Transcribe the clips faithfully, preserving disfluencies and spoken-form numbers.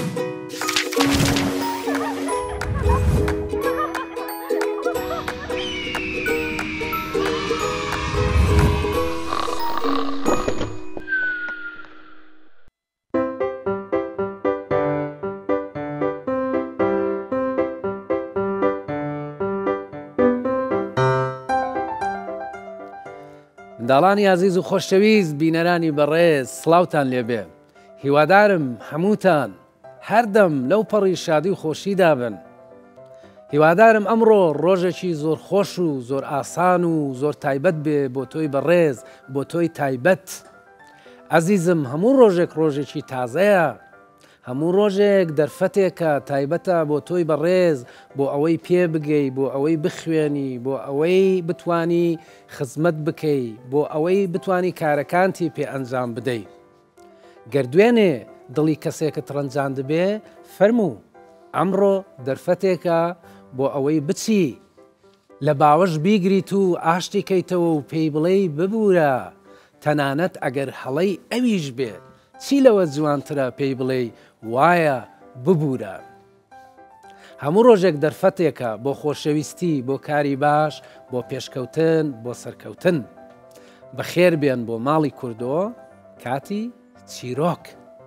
منداڵانی عزیز و خۆشەویست بینەرانی بەڕێز سڵاوتان لێبێ هیوادارم هەمووتان هەردەم لەو پەڕی شادی و خۆشیدا بن هیوادارم ئەمڕۆ ڕۆژێکی زۆر خۆش و زۆر ئاسان و زۆر تایبەت بێ بۆ تۆی بەڕێز بۆ تۆی تایبەت عزیزم هەموو ڕۆژێک ڕۆژێکی تازەیە هەموو ڕۆژێک دەرفەتێکە تایبەتە بۆ تۆی بەڕێز بۆ ئەوەی پێ بگەی بۆ ئەوەی بخوێنی بۆ ئەوەی بتانی خزمەت بکەی بۆ ئەوەی بتانی کارەکانتی پێ ئەنجام بدەی گەردوێنێ دڵی کەسێکت ڕەنجان دەبێ فەرموو ئەمڕۆ دەرفەتێکە بۆ ئەوەی بچی لە باوەش بیگریت و ئاشتی کەیتەوە و پێی بڵێی ببوورە تەنانەت ئەگەر هەڵەی ئەویش بێت چی لەوە جوانترە پێی بڵێ وایە ببوورە هەموو ڕۆژێک دەرفەتێکە بۆ خۆشەویستی بۆ کاری باش بۆ پێشکەوتن بۆ سەرکەوتن بەخێر بێن بۆ ماڵی کوردۆ کاتی چیرۆک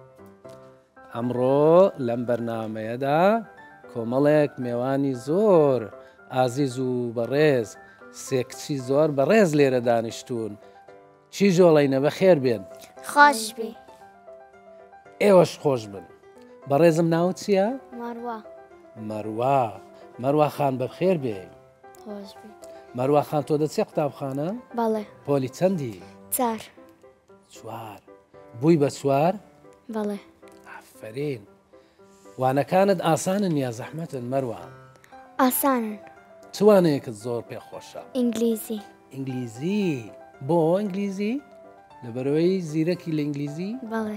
ئەمڕۆ لەم بەرنامەیەدا کۆمەڵێک میێوانی زۆر ئازیز و بەڕێز سێکچی زۆر بەڕێز لێرە دانیشتوون چی ژۆڵەینە بەخێر بێن خۆش بێ ئێوەش خۆش بن بەڕێزم ناوت چییە؟ مەڕوا مەڕوا مەڕوا خان بەخێر بێ خۆش بێ مەڕوا خان تۆ دەچێ قوتابخانە؟ بەڵێ پۆلی چەندی؟ چار چوار بووی بە چوار؟ بەڵێ ئافرین وانەکانت ئاسانن یا زەحمەتن مەڕوا؟ ئاسانن چوانەیەکت زۆر پێخۆشە؟ ئینگلیزی ئینگلیزی بۆ ئینگلیزی؟ لەبەرەوەی زیرەکی لە ئینگلیزی؟ بەڵێ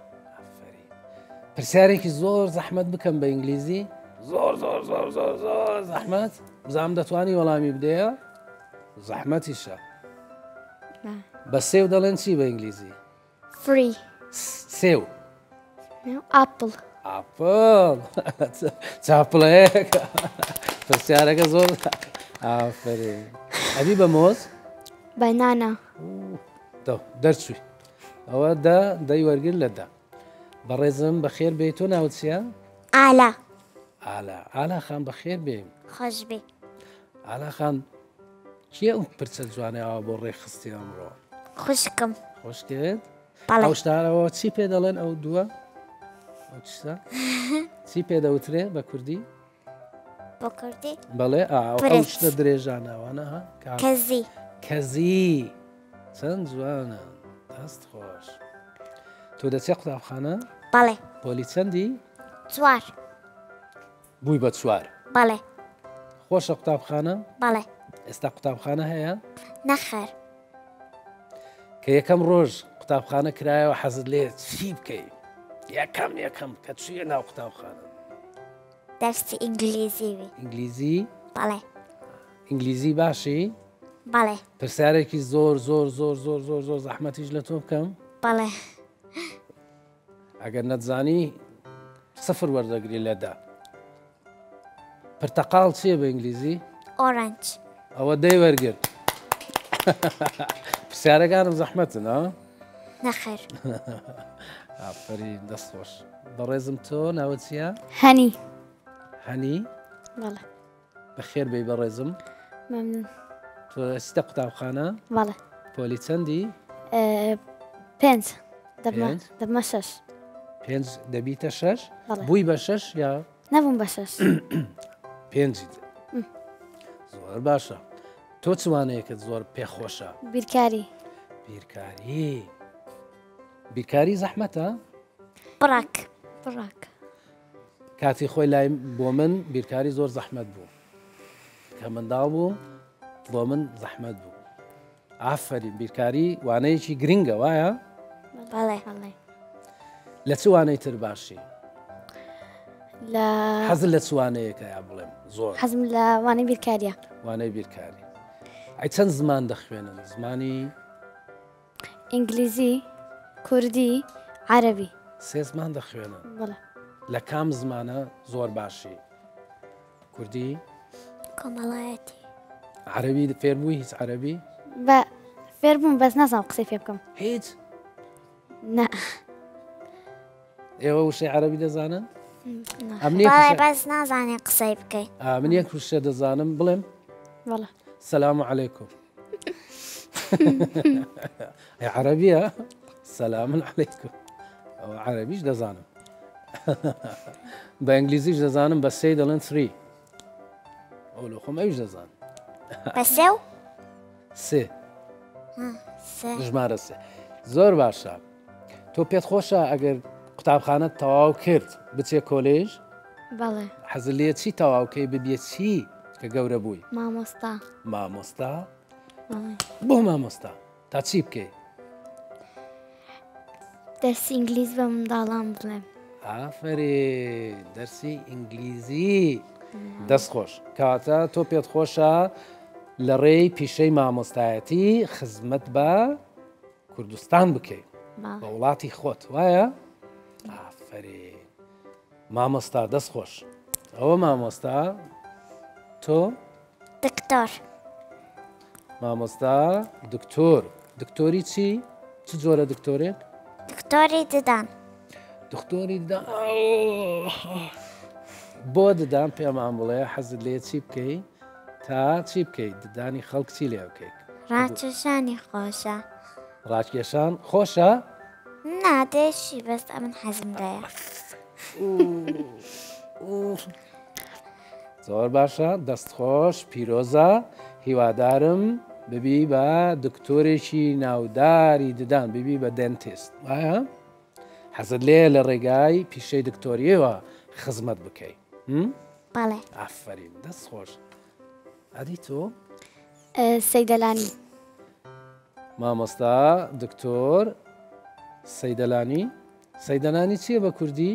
پرسیارێکی زۆر زەحمەت بکەم بە ئینگلیزی زۆر زۆر زۆر زۆر زۆر زەحمەت بزانم دەتوانی وەڵامی بدەیە زەحمەتیشە بە سێو دەڵێن چی بە ئینگلیزی فری سێو ئاپڵ ئاپڵ چاپڵەیەک پرسیارەکە زۆر ئافرین ئەبی بە مۆز بەنانە دەرچووی ئەوە دا دەی وەرگر لەدا بەڕێزم بەخێر بێ تۆ ناوت چییە؟ ئالا ئالا ئالا خان بەخێر بێ خۆش بێ ئالا خان کێ ئەو پرچە جوانەوە بۆ ڕێخستی ئەمڕۆ خوشکم خۆش کرد؟ بەڵێ ئەو شتارەوە چی پێ دەڵێن ئەو دووە؟ ئەو چیسە؟ چی پێ دەوترێ بە کوردی؟ بۆ کوردی؟ بەڵێ ئەو شتە درێژانەوانە ها کەزی کەزی چەند جوانە دەست خۆش تۆ دەچێ قوتابخانە؟ بەڵێ پۆلی چەندی؟ چوار بووی بە چوار بەڵێ خۆشە قوتابخانە؟ بەڵێ ئێستا قوتابخانە هەیە؟ نەخێر کە یەکەم ڕۆژ قوتابخانە کرایەوە حەزت لێ چی بکەیت؟ یەکەم یەکەم کە چوویە ناو قوتابخانە؟ دەرسی ئینگلیزی بێ ئینگلیزی؟ بەڵێ ئینگلیزی باشی؟ بەڵێ پرسیارێکی زۆر زۆر زۆر زۆر زۆر زۆر زەحمەتیش لە تۆ بکەم؟ بەڵێ ئەگەر نەتزانی سفر وەردەگری لەدا پرتەقاڵ چییە بە ئینگلیزی؟ ئۆرەنج ئەوە دەی وەرگرت پرسیارەکانم زەحمەتن ها؟ نەخێر ئافرین دەست خۆش بەڕێزم تۆ ناوت چییە؟ هەنی هەنی؟ بەڵێ بەخێر بێی بەڕێزم مەمنون تۆ ئێستا قوتابخانە؟ بەڵێ پۆلی چەندی؟ پێنج دەبمە شەش پێنج دەبیتە شەش؟ بەڵێ بووی بە شەش یا؟ نەبووم بە شەش پێنجیت زۆر باشە تۆ چوانەیەکت زۆر پێخۆشە؟ بیرکاری بیرکاری بیرکاری زەحمەتە؟ بڕاک بڕاک کاتی خۆی لای بۆ من بیرکاری زۆر زەحمەت بوو کە منداڵ بوو بۆ من زەحمەت بوو ئافرین بیرکاری وانەیەکی گرنگە وایە؟ بەڵێ بەڵێ لە چ وانەی تر باشی؟ لە حەزت لە چوانەیەکە یا بڵێم زۆر حەزم لە وانەی بیرکاریە وانەی بیرکاری ئەی چەند زمان دەخوێنن زمانی ئینگلیزی کوردی عەرەبی سێ زمان دەخوێنن بەڵێ لە کام زمانە زۆر باشی کوردی کۆمەڵایەتی عەرەبی فێربووی هیچ عەرەبی بە فێر بووم بەس نازانم قسەی پێ بکەم هیچ نە ئێوە وشەی عەرەبی دەزانن بەڵێ بەس نازانێ قسەی بکەیت من یەک وشە دەزانم بڵێم وەڵا سلام علیکم عەرەبیە سلام علیکم ئەوە عەرەبیش دەزانم بە ئینگلیزیش دەزانم بە سێ دەڵێن سری ئەو لە خۆم ئەویش دەزانم بە سێ و سێ سێ ژمارە سێ زۆر باشە تۆ پێت خۆشە ئەگەر قوتابخانەت تەواو کرد بچێ کۆلێژ بەڵێ حەزت لێ چی تەواوکەی ببیێت چی کە گەورە بووی مامۆستا مامۆستا بەڵێ بۆ مامۆستا تا چی بکەی دەرسی ئینگلیز بە منداڵان بڵێم ئافرێ دەرسی ئینگلیزی دەست خۆش کاتە تۆ پێت خۆشە لە ڕێی پیشەی مامۆستایەتی خزمەت بە کوردستان بکەیت بە وڵاتی خۆت وایە ئافرێ مامۆستا دەست خۆش ئەوە مامۆستا تۆ دکتۆر مامۆستا دکتۆر دکتۆری چی چ جۆرە دکتۆرێک دکتۆری ددان دکتۆری ددان بۆ ددان پێمان بڵێ حەزت لێ چی بکەی تا چی بکەیت ددانی خەڵک چی لێ بکەیت ڕاکێشانی خۆشە ڕاکێشان خۆشە نادێشی بەست ئەمن حەزم لێیە زۆر باشە دەستخۆش پیرۆزە هیوادارم ببی بە دکتۆرێکی ناوداری ددان ببی بە دەنتیست وایە حەزت لێ لە ڕێگای پیشەی دکتۆریەوە خزمەت بکەیت بەڵێ ئافرین دەست خۆش ئەدی تۆ سەیدەلانی مامۆستا دکتۆر سەیدەلانی سەیدەلانی چییە بە کوردی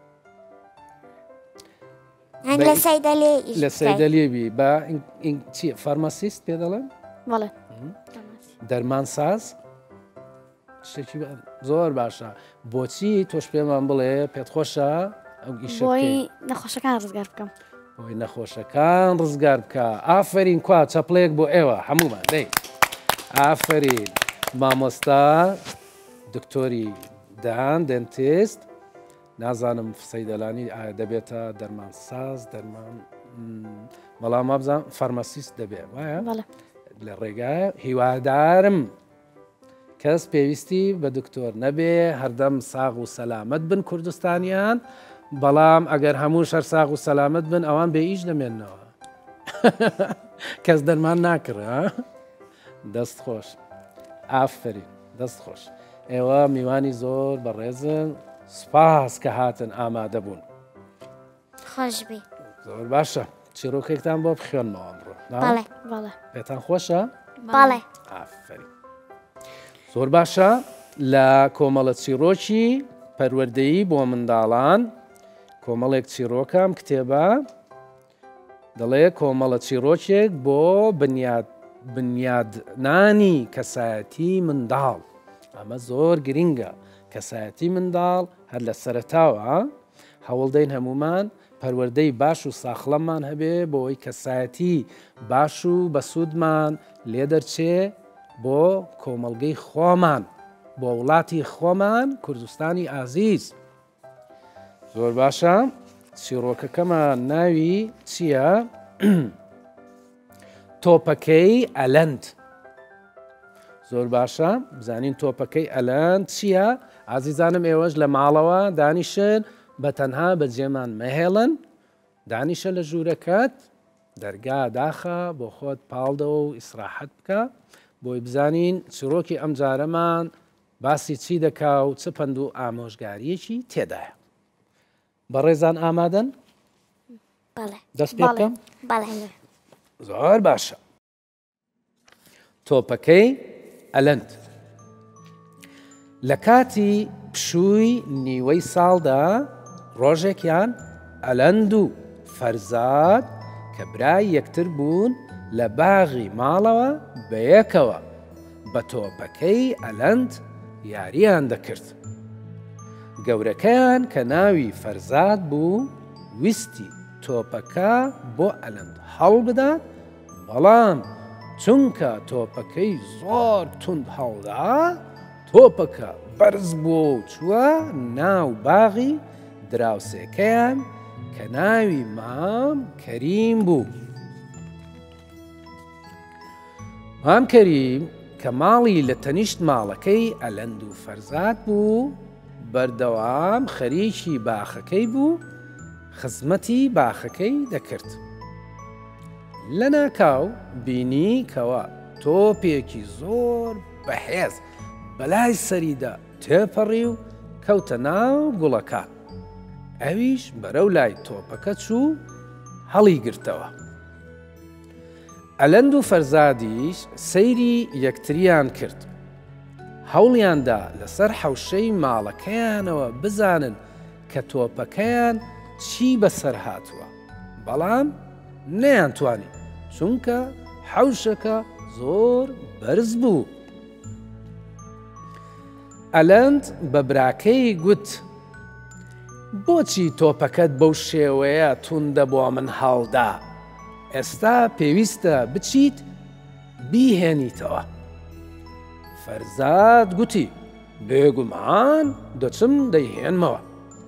هەنگ لە سەیدەلێ لە سەیدەلێبی بە چی فارماسیست پێ دەڵێن بەڵێ دەرمانساز شتێکی زۆر باشە بۆچی تۆش پێمان بڵێ پێت خۆشە ئەو ئیشە بۆی نەخۆشەکان ڕزگار بکەم بۆی نەخۆشەکان ڕزگار بکە ئافرین کوا چەپڵێک بۆ ئێوە هەمومان دەی ئافرین مامۆستا دکتۆری دان دەنتیست نازانم سەیدەلانی ئایا دەبێتە دەرمانساز دەرمان بەڵام مابزان فارماسیست دەبێت وایە لە ڕێگایە هیوادارم کەس پێویستی بە دکتۆر نەبێ هەردەم ساغ و سەلامەت بن کوردستانیان بەڵام ئەگەر هەموو شەر ساغ و سەلامەت بن ئەوان بێ ئیش دەمێننەوە کەس دەرمان ناکڕە دەست خۆش ئافرین دەست خۆش ئێوە میوانی زۆر بەڕێزن سپاس کە هاتن ئامادە بوون خۆشبی زۆر باشە چیرۆکێکتان بۆ بخوێنمەوە ئەمڕۆ بەڵێ بەڵێ پێتان خۆشە بەڵێ ئافرین زۆر باشە لە کۆمەڵە چیرۆکی پەروەردەیی بۆ منداڵان کۆمەڵێک چیرۆکەم کتێبە دەڵێ کۆمەڵە چیرۆکێک بۆ بنیاد بنیادنانی کەسایەتی منداڵ ئەمە زۆر گرینگە کەسایەتی منداڵ هەر لە سەرەتاوە هەوڵدەین هەمومان پەروەردەی باش و ساخڵەممان هەبێ بۆی کەسایەتی باش و بەسوودمان لێ دەرچێ بۆ کۆمەڵگەی خۆمان بۆ وڵاتی خۆمان کوردستانی ئازیز زۆر باشە چیرۆکەکەمان ناوی چییە؟ تۆپەکەی ئەلەند زۆر باشە بزانین تۆپەکەی ئەلەند چییە؟ ئازیزانم ئێوەش لە ماڵەوە دانیشن بە تەنها بەجێمان مەهێڵن دانیشە لە ژوورەکەت دەرگا داخە بۆ خۆت پاڵدەوە و ئیسراحەت بکە بۆی بزانین چیرۆکی ئەم جارەمان باسی چی دەکا و چ پند و ئامۆژگاریەکی تێدایە بەڕێزان ئامادەن؟ بەڵێ دەست پێ بکەم؟ بەڵێ زۆر باشە تۆپەکەی ئەلەند لە کاتی پشووی نیوەی ساڵدا ڕۆژێکیان ئەلەند و فەرزاد کە برای یەکتر بوون لە باغی ماڵەوە بەیەکەوە بە تۆپەکەی ئەلەند یاریان دەکرد گەورەکەیان کە ناوی فەرزاد بوو ویستی تۆپەکە بۆ ئەلەند هەڵ بدات، بەڵام چونکە تۆپەکەی زۆر توند هەڵدا، تۆپەکە بەرز بووە و چووە ناو باغی دراوسێکەیان کە ناوی مام کەریم بوو. مام کەریم کە ماڵی لە تەنیشت ماڵەکەی ئەلەند و فەرزاد بوو، بەردەوام خەریکی باخەکەی بوو، خزمەتی باخەکەی دەکرد. لە ناکاو بینی کەوە تۆپێکی زۆر بەهێز بەلای سەریدا تێپەڕی و کەوتە ناو گوڵەکە. ئەویش بەرەو لای تۆپەکە چوو هەڵی گرتەوە. ئەلەند و فەرزادیش سەیری یەکتریان کرد. هەوڵیاندا لەسەر حەوشەی ماڵەکەیانەوە بزانن کە تۆپەکەیان چی بەسەر هاتووە، بەڵام نەیانتوانی چونکە حەوشەکە زۆر بەرز بوو. ئەلەند بە براکەی گوت: بۆچی تۆپەکەت بەو شێوەیە توندە بۆ من هەڵدا؟ ئێستا پێویستە بچیت بیهێنیتەوە. فەرزاد گوتی: بێگومان دەچم دەیهێنمەوە.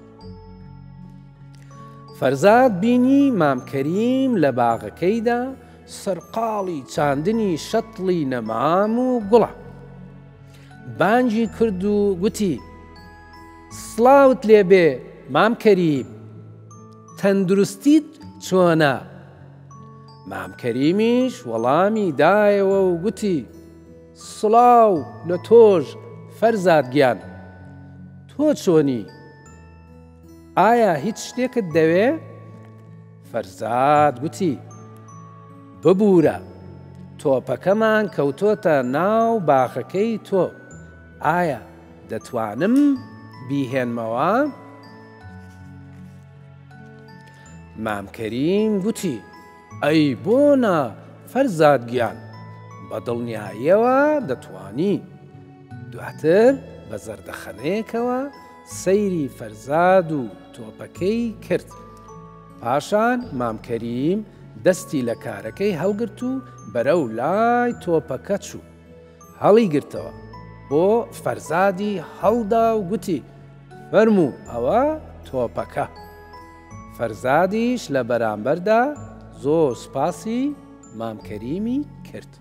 فەرزاد بینی مام کەریم لە باغەکەیدا سەرقاڵی چاندنی شەتڵی نەمام و گوڵە. بانگی کرد و گوتی: سڵاوت لێبێ مام کەریم، تەندروستیت چۆنە؟ مام کەریمیش وەڵامی دایەوە و گوتی: سڵاو لە تۆش فەرزاد گیان، تۆ چۆنی؟ ئایا هیچ شتێکت دەوێ؟ فەرزاد گوتی: ببوورە، تۆپەکەمان کەوتۆتە ناو باخەکەی تۆ، ئایا دەتوانم بیهێنمەوە؟ مام کەریم گوتی: ئەی بۆنە فەرزاد گیان، بە دڵنیاییەوە دەتوانی. دواتر بە زەردەخەنەیەکەوە سەیری فەرزاد و تۆپەکەی کرد. پاشان مام کەریم دەستی لە کارەکەی هەڵگرت و بەرەو لای تۆپەکە چوو، هەڵی گرتەوە، بۆ فەرزادی هەڵدا و گوتی: فەرموو ئەوە تۆپەکە. فەرزادیش لە بەرامبەردا زۆر سوپاسی مام کەریمی کرد.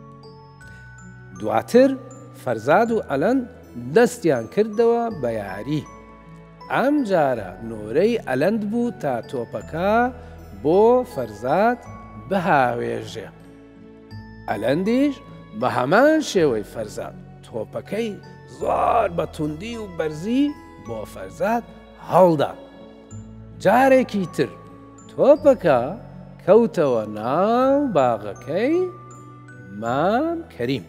دواتر فەرزاد و ئەلەند دەستیان کردەوە بە یاری. ئەم جارە نۆرەی ئەلەند بوو تا تۆپەکە بۆ فەرزاد بهاوێژێ. ئەلەندیش بە هەمان شێوەی فەرزاد تۆپەکەی زۆر بە توندی و بەرزی بۆ فەرزاد هەڵدا. جارێکی تر تۆپەکە کەوتەوە ناو باغەکەی مام کەریم.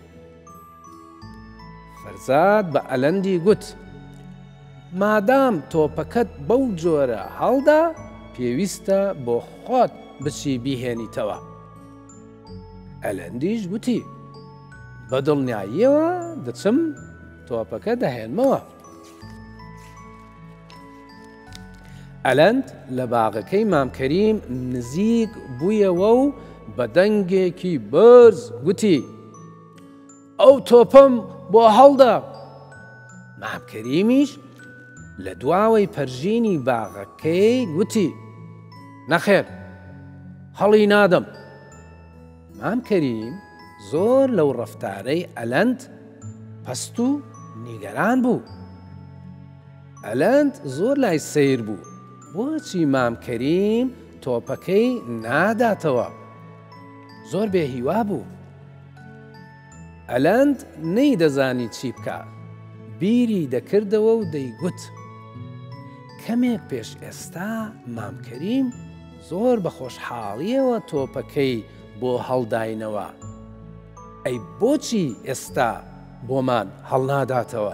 فەرزاد بە ئەلەندی گوت: مادام تۆپەکەت بەو جۆرە هەڵدا، پێویستە بۆ خۆت بچی بیهێنیتەوە. ئەلەندیش گوتی: بە دڵنیاییەوە دەچم تۆپەکە دەهێنمەوە. ئەلەند لە باغەکەی مام کەریم نزیک بوویەوە و بە دەنگێکی بەرز گوتی: ئەو تۆپەم بۆ هەڵدا. مام کەریمیش لە دواوەی پەرژینی باغەکەی گوتی: نەخێر، هەڵی نادەم. مام کەریم زۆر لەو ڕەفتارەی ئەلەند پەست و نیگەران بوو. ئەلەند زۆر لای سەیر بوو، بۆچی مام کەریم تۆپەکەی ناداتەوە؟ زۆر بێهیوا بوو. ئەلەند نەیدەزانی چی بکە، بیری دەکردەوە و دەیگوت: کەمێک پێش ئێستا مام کەریم زۆر بە خۆشحاڵیەوە تۆپەکەی بۆ هەڵداینەوە، ئەی بۆچی ئێستا بۆمان هەڵناداتەوە؟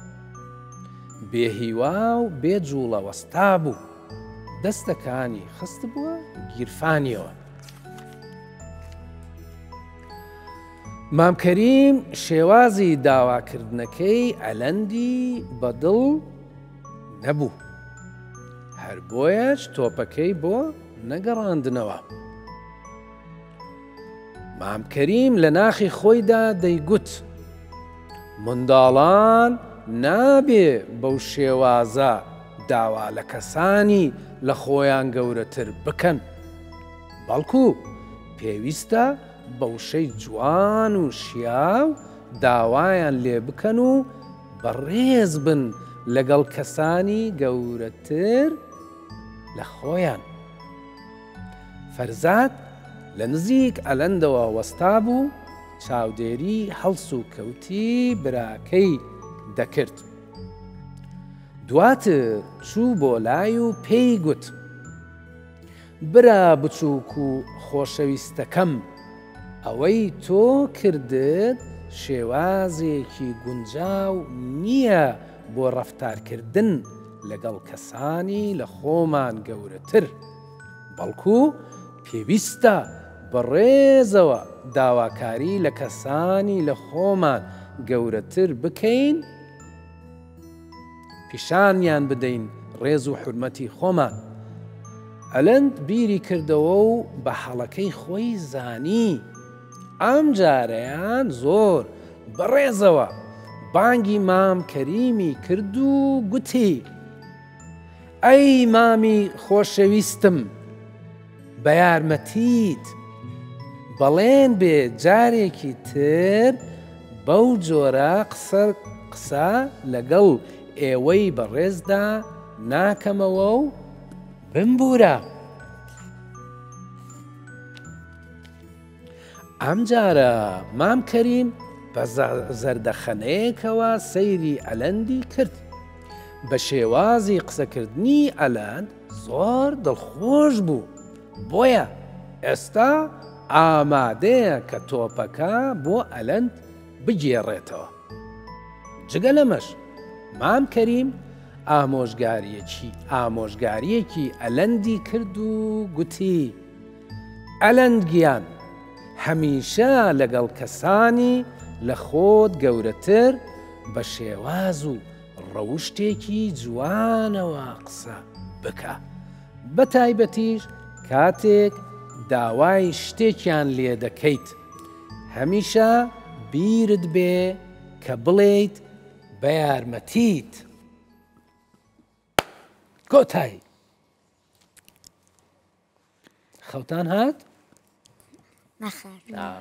بێهیوا و بێجوڵە وەستا بوو، دەستەکانی خست بووە گیرفانیەوە. مام کەریم شێوازی داواکردنەکەی ئەلەندی بەدڵ نەبوو هەر بۆیەش تۆپەکەی بۆ نەگەڕاندنەوە. مام کەریم لە ناخی خۆیدا دەیگوت منداڵان نابێ بەو شێوازە داوا لە کەسانی لە خۆیان گەورەتر بکەن، بەڵکو پێویستە بەوشەی جوان و شیاو داوایان لێ بکەن و بەڕێز بن لەگەڵ کەسانی گەورەتر لە خۆیان. فەرزاد لە نزیک ئەلەندەوە وەستا بوو چاودێری هەڵس و کەوتی براکەی دەکرد. دواتر چوو بۆ لای و پێی گوت برا بچووک و خۆشەویستەکەم، ئەوەی تۆ کردت شێوازێکی گونجاو نییە بۆ ڕەفتارکردن لەگەڵ کەسانی لە خۆمان گەورەتر، بەڵکو پێویستە بەڕێزەوە داواکاری لە کەسانی لە خۆمان گەورەتر بکەین، پیشانیان بدەین ڕێز و حورمەتی خۆمان. ئەلەند بیری کردەوە و بە حەڵەکەی خۆی زانی ئەم جارەیان زۆر بەڕێزەوە بانگی مام کەریمی کرد و گوتی ئەی مامی خۆشەویستم بە یارمەتیت بەڵێن بێ جارێکی تر بەو جۆرە قسە قسە لەگەڵ ئێوەی بەڕێزدا ناکەمەوە و بمبورە. ئەم جارە مام کەریم بە زەردەخەنەیەکەوە سەیری ئەلەندی کرد. بە شێوازی قسەکردنی ئەلەند زۆر دڵخۆش بوو، بۆیە ئێستا ئامادەیە کە تۆپەکە بۆ ئەلەند بگێڕێتەوە. جگە لەمەش مام کەریم ئامۆژگاریەکی ئامۆژگاریەکی ئەلەندی کرد و گوتی ئەلەند گیان هەمیشە لەگەڵ کەسانی لە خۆت گەورەتر بە شێواز و ڕەوشتێکی جوانەوە قسە بکە، بە تایبەتیش کاتێک داوای شتێکیان لێ دەکەیت هەمیشە بیرت بێ کە بڵێیت بە یارمەتیت. کۆتایی خەوتان هات؟ نەخێر.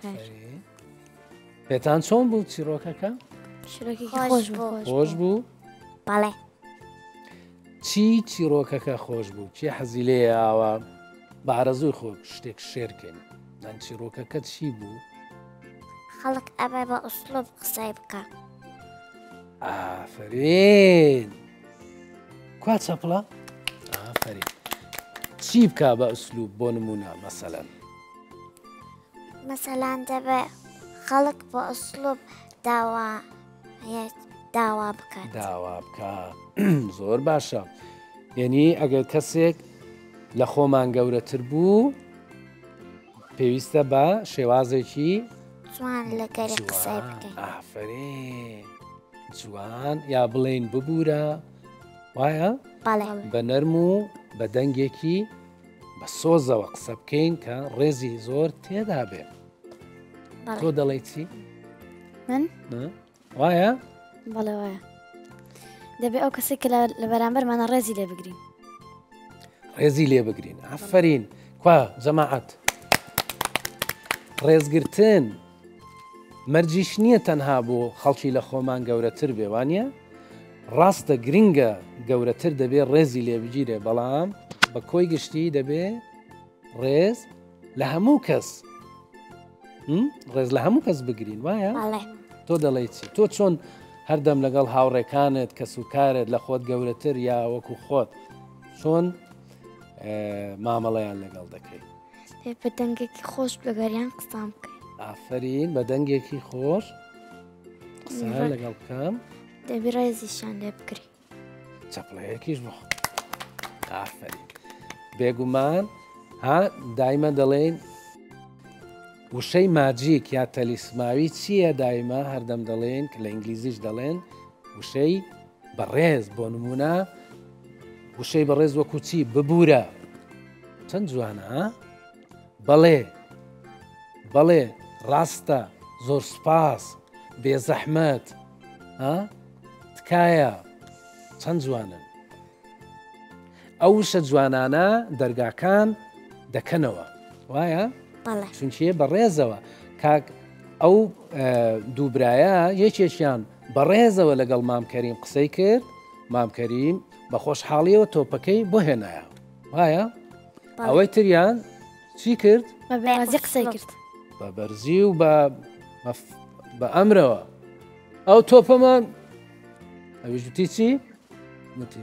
پێتان چۆن بوو چیرۆکەکە؟ خۆش بوو. خۆش بوو؟ بەڵێ. چی چیرۆکەکە خۆش بوو؟ چی حەزی لێ ئاوە بە ئارەزوی خۆ شتێک شێرکەین دان چیرۆکەکە چی بوو؟ خەڵک ئەبێ بە ئوسلوب قسەی بکە. ئافرین کوا چەپڵە؟ ئافرین چی بکە بە ئوسلوب بۆ نمونە مەسەلەن؟ مەسەلەن دەبێ خەڵک بە ئوسلوب داوا داوا بکات. داوا بکە. زۆر باشە. یعنی ئەگەر کەسێک لە خۆمان گەورەتر بوو پێویستە بە شێوازێکی جوان لەگەری قسەی بکەین. ئافرین جوان یا بڵێن ببوورە وایە؟ بەڵێ. بە نەرم و بە دەنگێکی بە سۆزەوە قسە بکەین کە ڕێزی زۆر تێدا بێ. تۆ دەڵێ چی؟ من؟ وایە؟ بەڵێ وایە. دەبێت ئەو کەسێک کە لە بەرامبەرمانە ڕێزی لێ بگرین. ڕێزی لێ بگرین. ئافرین کوا جەماعەت. ڕێزگرتن مەرجیش نییە تەنها بۆ خەڵکی لە خۆمان گەورەتر بێ وانە؟ ڕاستە گرنگە گەورەتر دەبێت ڕێزی لێ بگیرێ، بەڵام بە کۆی گشتی دەبێ ڕێز لە هەموو کەس ڕێز لە هەموو کەس بگرین وایە؟ تۆ دەڵێ چی؟ تۆ چۆن هەردەم لەگەڵ هاوڕێکانت کە سوکارت لە خۆت گەورەتر یا وەکو خۆت چۆن مامەڵەیان لەگەڵ دەکەی؟ بە دەنگێکی خۆش بەگەریان قسام بکەین. ئافرین بە دەنگێکی خۆش قسە لەگەڵ بکەم دەبی ڕێزیشان لێ بکری. چەپڵەیەکیش بۆ ئافرین بێگومان ها دایمە دەڵێن وشەی ماجیک یا تەلیسماوی چییە؟ دایما هەردەم دەڵێن کە لە ئینگلیزیش دەڵێن وشەی بەڕێز بۆ نمونە وشەی بەڕێز وەکو چی ببوورە چەند جوانە ها بەڵێ بەڵێ ڕاستە زۆر سپاس بێزەحمەت ها تکایە چەند جوانن ئەو شە جوانانە دەرگاکان دەکەنەوە وایە چونچیە بەڕێزەوە کاک ئەو دووبرایە یەکێکیان بەڕێزەوە لەگەڵ مامکەریم قسەی کرد مامکەریم بە خۆشحاڵیەوە تۆپەکەی بۆ هێنایە وایە ئەوەی تریان چی کرد بەبەرزی قسەی کرد بە بەرزی و بە ئەمرەوە ئەو تۆپەمان ئەویش وتی چی وتی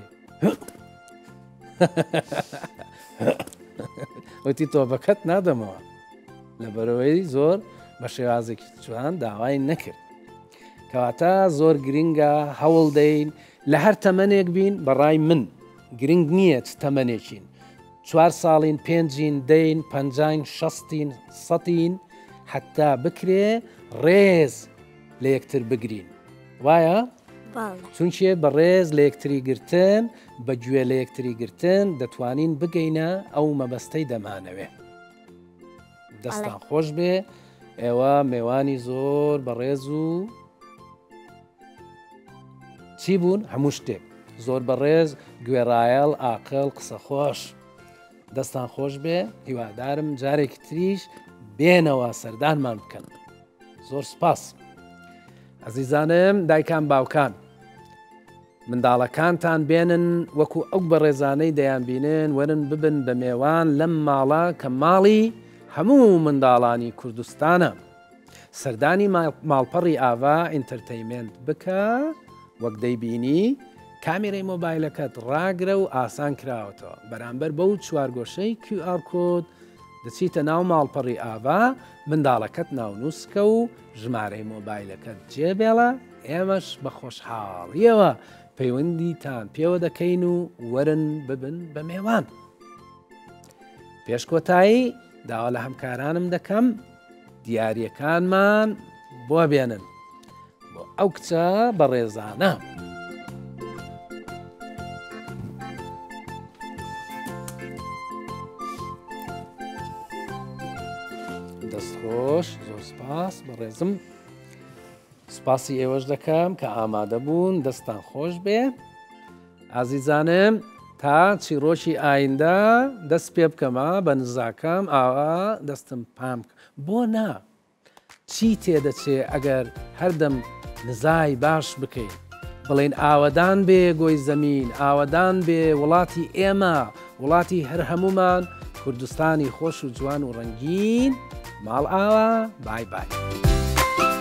وتی تۆپەکەت نادەمەوە لەبەرەوەی زۆر بە شێوازێکی جوان داوای نەکرد کەواتە زۆر گرنگە هەوڵ دەین لە هەر تەمەنێک بین بەڕای من گرنگ نییە چ تەمەنێکین چوار ساڵین پێنجین دەین پەنجاین شەستین سەتین حتا بکرێ ڕێز لە یەکتر بگرین وایە چونچێ بە ڕێز لە یەکتری گرتن بە گوێ لە یەکتری گرتن دەتوانین بگەینە ئەو مەبەستەی دەمانەوێ دەستان خۆش بێ ئێوە میوانی زۆر بەڕێز و چی بوون هەموو شتێک زۆر بەڕێز گوێڕایەڵ ئاقل قسە خۆش دەستان خۆش بێ هیوادارم جارێکی تریش بێنەوە سەردانمان بکەن زۆر سپاس عەزیزانم دایکان باوکان منداڵەکانتان بێنن وەکو ئەو بەڕێزانەی دەیان بینن وەرن ببن بە میێوان لەم ماڵە کە ماڵی هەموو منداڵانی کوردستانە سەردانی ماڵپەڕی ئاوا ئینتەرتەیمنت بکە وەک دەیبینی کامێرەی مۆبایلەکەت ڕاگرە و ئاسان کراوەتەوە بەرامبەر بەو چوارگۆشەی کیو ئار کۆد دەچیتە ناو ماڵپەڕی ئاوا منداڵەکەت ناونووسکە و ژمارەی مۆبایلەکەت جێبێڵە ئێمەش بە خۆشحاڵیەوە پەیوەندیتان پێوە دەکەین و وەرن ببن بە میێوان پێشکۆتایی داوا لە هەمکارانم دەکەم دیاریەکانمان بۆ بێنن بۆ ئەو کچە بەڕێزانە دەستخۆش زۆر سپاس بەڕێزم سپاسی ئێوەش دەکەم کە ئامادە بوون دەستان خۆش بێ ئازیزانم تا چیرۆکی ئایندە دەست پێ بکەمە بە نزاکەم ئاوا دەستم پام بۆ نا چی تێدەچێ ئەگەر هەردەم نزای باش بکەین بڵێن ئاوەدان بێ گۆی زەمین ئاوەدان بێ وڵاتی ئێمە وڵاتی هەر هەمومان کوردستانی خۆش و جوان و ڕەنگین ماڵ ئاوا بای بای